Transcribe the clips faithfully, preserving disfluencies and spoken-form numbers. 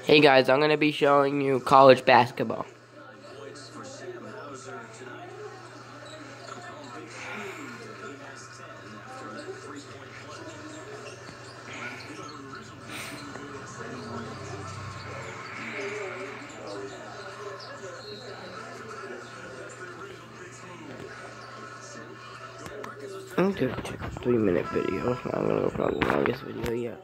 Hey guys, I'm going to be showing you college basketball. I'm going to do a three minute video. I'm going to go probably the longest video yet.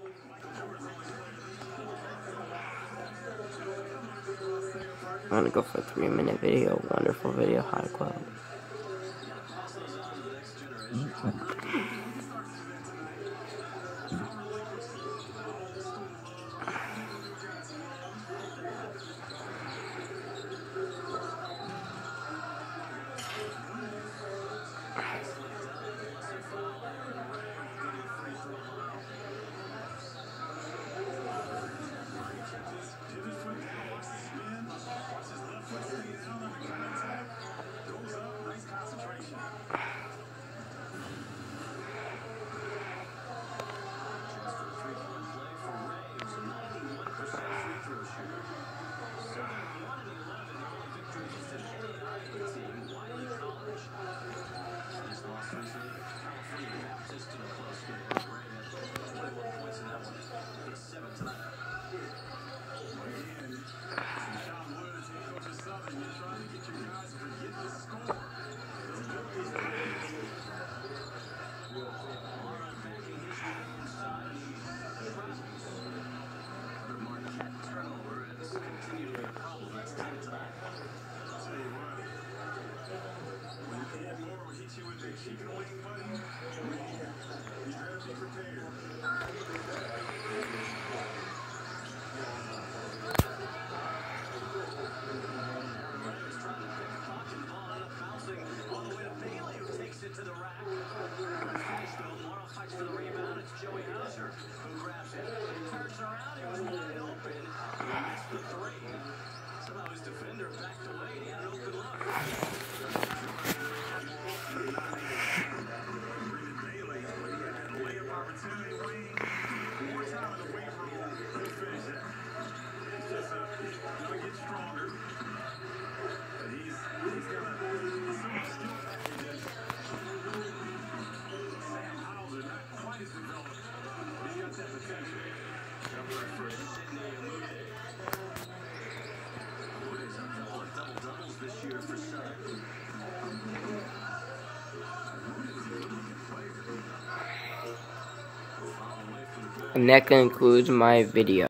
I'm going to go for a three minute video. Wonderful video, high quality. And that concludes my video.